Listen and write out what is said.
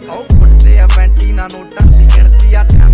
ਉਹ ਫੁੱਟਦੇ ਆ 35 ਨਾ ਨੋਟਾਂ ਦੀ ਗਿਣਤੀ ਆ